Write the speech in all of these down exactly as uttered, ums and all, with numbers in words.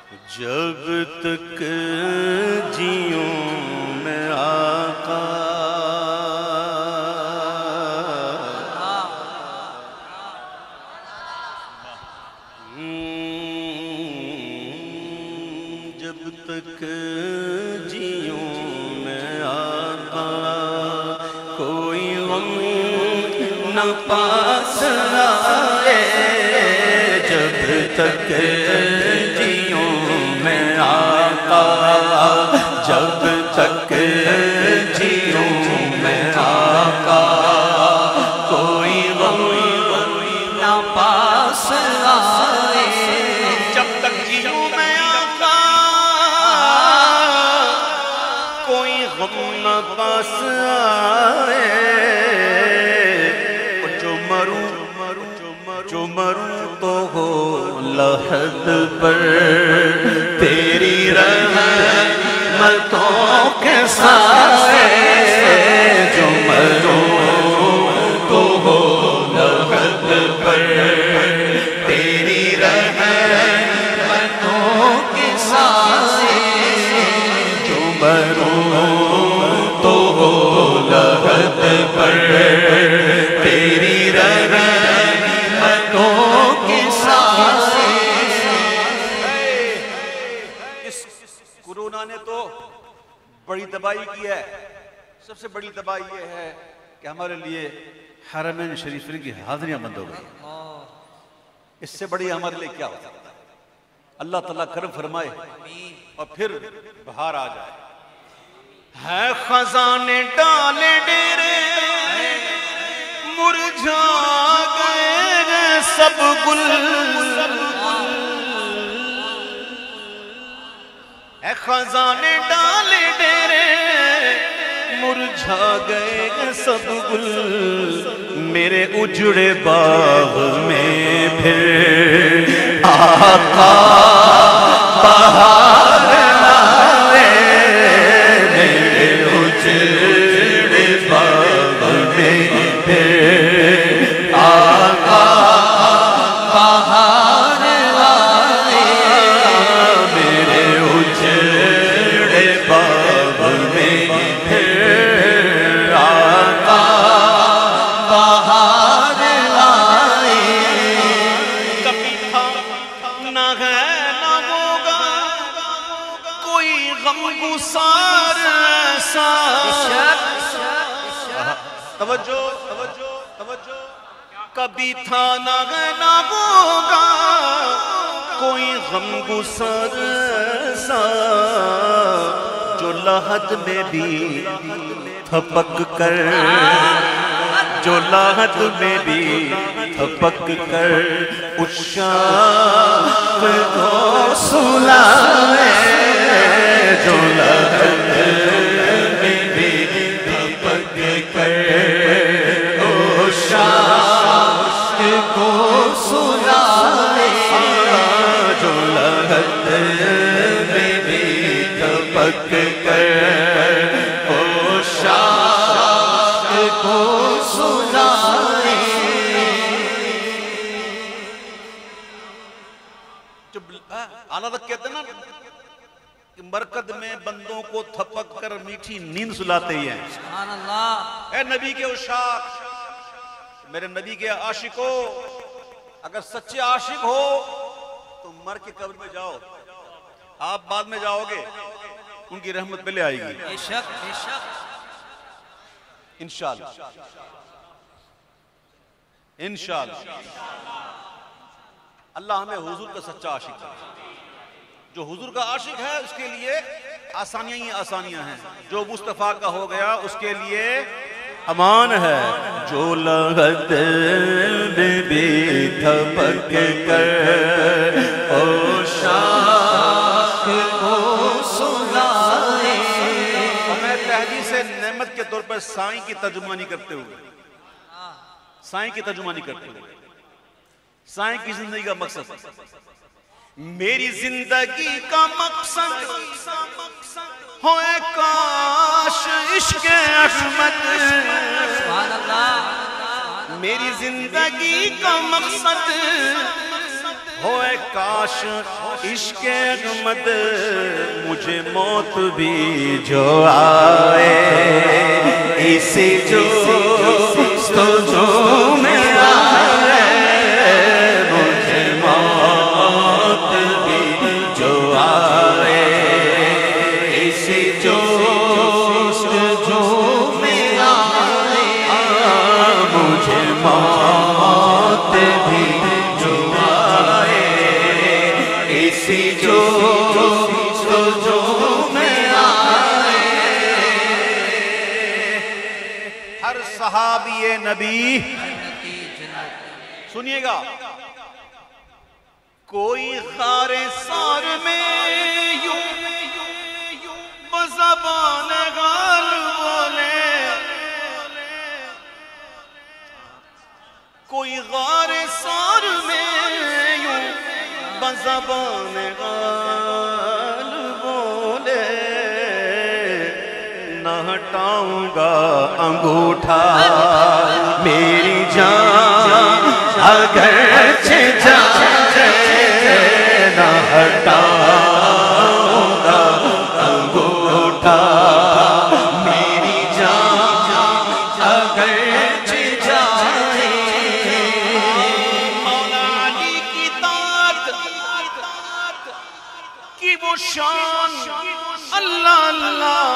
جب تک جیوں میں آقا جب تک جیوں میں آقا کوئی غم نہ پاس آئے جب تک جیوں میں آقا جب تک جیوں میں آقا کوئی غم نہ پاس آئے جب تک جیوں میں آقا کوئی غم نہ پاس آئے جو مروں جو مروں تو ہو لحد پر تیری رحمتوں کے سائے جو مروں تو ہو لحد پر تیری رحمتوں کے سائے جو مروں تو ہو لحد پر تیری رحمتوں کے سائے کورونا نے تو بڑی تباہی کی ہے سب سے بڑی تباہی یہ ہے کہ ہمارے لیے حرمین شریفین کی حاضریاں بند ہو گئی اس سے بڑی ہمارے لیے کیا ہو سکتا ہے اللہ تعالیٰ کرم فرمائے اور پھر بہار آ جائے ہے خزانے ڈالے ڈیرے مرجھا گئے سب گل اے خزانے ڈالے ڈیرے مرجھا گئے سب گل میرے اجڑے باغ میں پھر آقا بہار آئے میرے اجڑے باغ میں پھر آقا بہار آئے میرے اجڑے باغ میں پھر آقا بہار آئے کبھی تھا نہ ہے نہ ہوگا کوئی غم گسار ایسا توجہ توجہ توجہ کبھی تھا نہ ہے نہ ہوگا کوئی غم گسار ایسا جو لحد میں بھی تھپک کر جو لحد میں بھی تھپک کر اس شاخ کو سلائے جو لحد میں بھی تھپک کر اس شاخ کو سلائے جو لحد میں بھی تھپک کر اس شاخ کو سلائے اعلیٰ تک کہتے ہیں نا کہ مرکد میں بندوں کو تھپک کر میٹھی نیند سلاتے ہی ہیں سبحان اللہ اے نبی کے عشاق میرے نبی کے عاشقوں اگر سچے عاشق ہو تو مر کے قبر میں جاؤ آپ بعد میں جاؤ گے ان کی رحمت پہلے آئے گی بے شک بے شک انشاءاللہ انشاءاللہ اللہ ہمیں حضور کا سچا عاشق ہے جو حضور کا عاشق ہے اس کے لیے آسانیاں ہی آسانیاں ہیں جو مصطفیٰ کا ہو گیا اس کے لیے امان ہے جو لحد میں بھی تھپک کر او شاخ کو سلائے اور میں تحدیث نعمت کے طور پر سائیں کی ترجمانی کرتے ہوئے سائیں کی ترجمانی کرتے ہوئے سائیں کی زندگی کا مقصد میری زندگی کا مقصد ہوئے کاش عشق احمد سبحان اللہ میری زندگی کا مقصد ہوئے کاش عشق احمد مجھے موت بھی جو آئے اسی جو جو میں آئے مجھے موت بھی جو آئے اسی جو جو میں آئے مجھے موت بھی جو آئے اسی جو جو میں آئے ہر صحابی نبی سنیے گا کوئی غار سار میں یوں بزبان غال بولے کوئی غار سار میں یوں بزبان غال بولے نہ ہٹاؤں گا انگوٹھا میری جان اگرچہ جائے نہ ہٹاؤں گا انگوٹھا میری جان اگرچہ جائے مولا علی کی طاعت کی وہ شان اللہ اللہ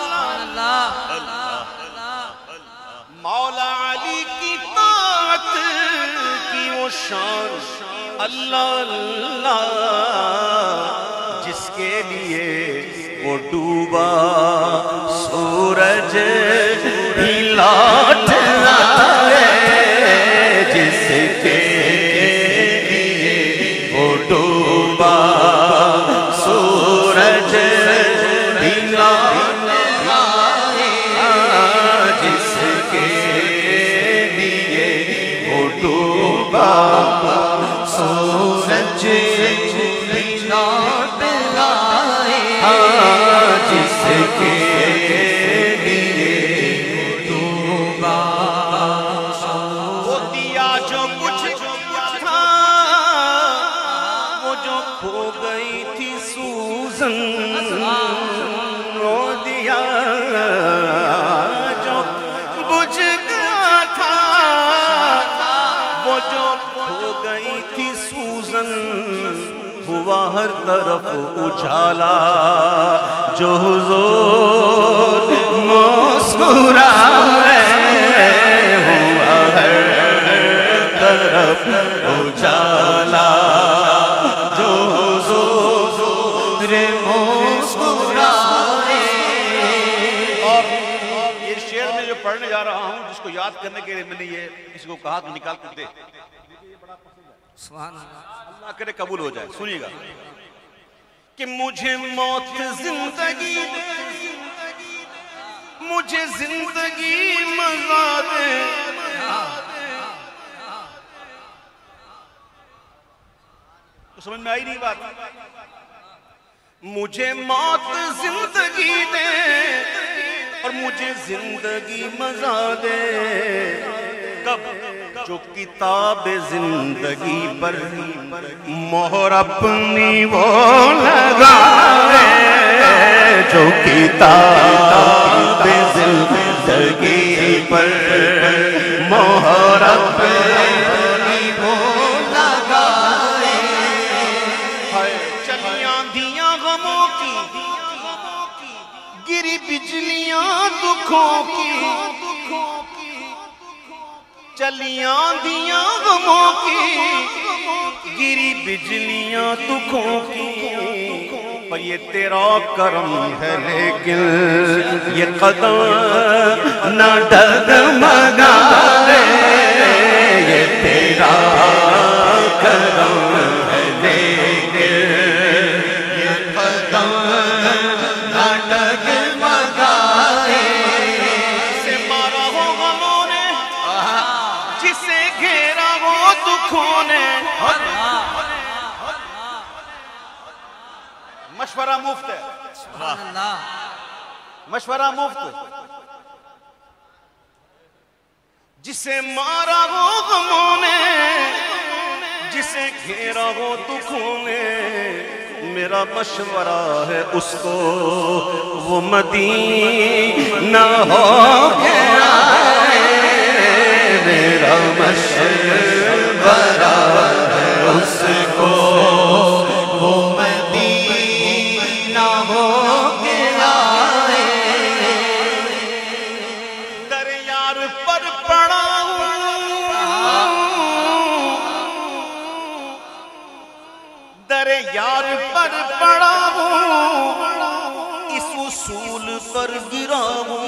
مولا علی کی طاعت کی وہ شان اللہ اللہ جس کے لیے وہ ڈوبا سورج بھی لوٹ آئے جس کے لیے وہ ڈوبا سورج بھی لوٹ آئے جس کے لیے وہ ڈوبا سورج بھی لوٹ آئے جس کے لیے ڈوبا وہ دیا جو کچھ تھا وہ جو کھو گئی تھی سوزن وہ دیا جو بجھ گیا تھا وہ جو کھو گئی تھی سوزن ہوا ہر طرف اجالا جو حضور مسکرائے ہوا ہر طرف اجالا جو حضور مسکرائے اور یہ شعر میں جو پڑھنے جا رہا ہوں جس کو یاد کرنے کے لیے میں نے یہ کسی کو کہا تو نکال کر دے سبحان اللہ اللہ کرے قبول ہو جائے سنیے گا کہ مجھے موت زندگی دے مجھے زندگی مزہ دے تو سمجھ میں آئی نہیں بات مجھے موت زندگی دے اور مجھے زندگی مزہ دے کب جو کتاب زندگی پر مہر اپنی وہ لگائے جو کتاب زندگی پر مہر اپنی وہ لگائے چلیاں دیا غموں کی گری بجلیاں دکھوں کی چلیاں دیا غموں کی گری بجلیاں دکھوں کی پر یہ تیرا کرم ہے لیکن یہ قدم نہ ڈگمگائے یہ تیرا کرم ہے لیکن یہ قدم نہ ڈگمگائے سے مارا ہو غموں نے جسے گھیرا ہو دکھوں نے مشورہ مفت ہے مشورہ مفت جسے مارا ہو غموں نے جسے گھیرا ہو دکھوں نے میرا مشورہ ہے اس کو وہ مدینہ ہو گیا میرا مشورہ ہے اس کو وہ مدینہ ہو گیا در یار پر پڑا در یار پر پڑا ہوں اس اصول پر گرا ہوں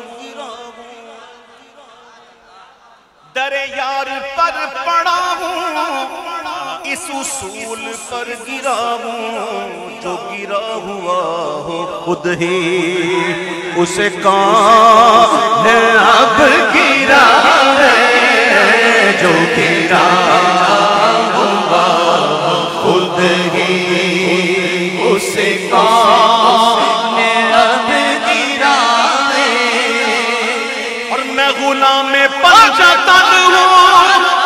در یار پر پڑا ہوں اس اصول پر گرا ہوں جو گرا ہوا ہو خود ہی اسے کون اب گرا ہے جو گرا ہوا خود ہی اسے کون اب گرا ہے اور میں غلام پنجہ تن ہوں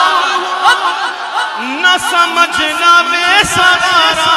نہ سمجھنا بے سہارا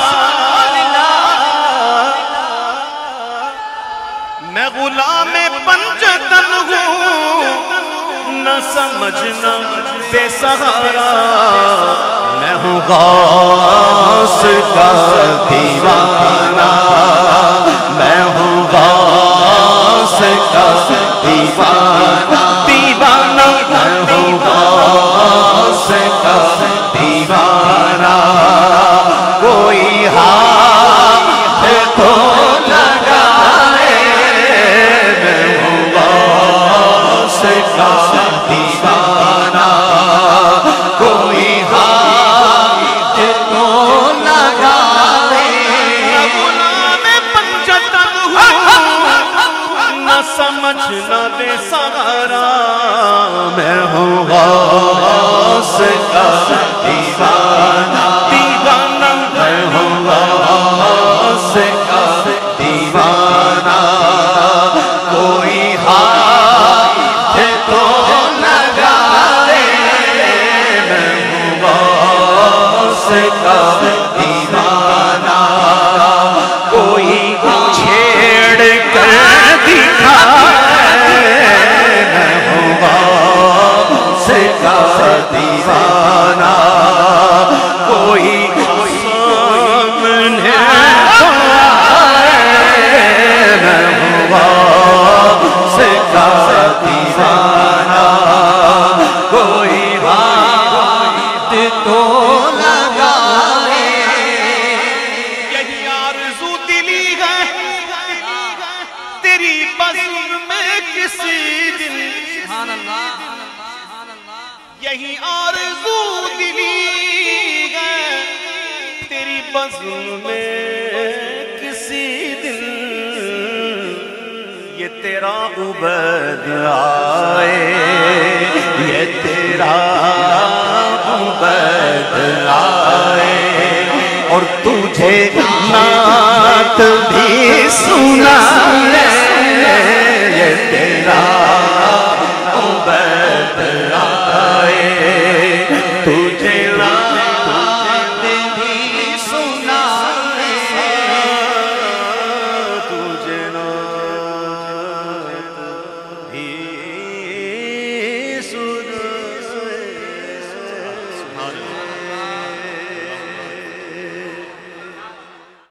میں غلام پنجہ تن ہوں نہ سمجھنا بے سہارا میں ہوں غوث کا دیوانہ میں ہوں غوث کا دیوانہ دیوانہ میں ہوں غوث کا دیوانہ کوئی ہاتھ تو لگائے میں ہوں غوث کا دیوانہ کوئی ہاتھ تو لگائے غلام پنجہ تن ہوں نہ سمجھنا بے سہارا میں ہوں غوث کا دیوانہ دیوانہ میں ہوں غوث کا دیوانہ کوئی ہاتھ تو لگائے میں ہوں غوث کا دیوانہ کوئی چھیڑ کر دکھائے میں ہوں غوث کا دیوانہ کوئی سامنے آئے میں ہوں غوث کا دیوانہ کوئی ہاتھ تو لگائے یہی آرزو دلی ہے تیری بزم میں کسی دن یہی آرزو دلی ہے تیری بزم میں کسی دن یہ تیرا عبید آئے یہ تیرا عبید آئے اور تجھے نعت بھی سنائے یہ تیرا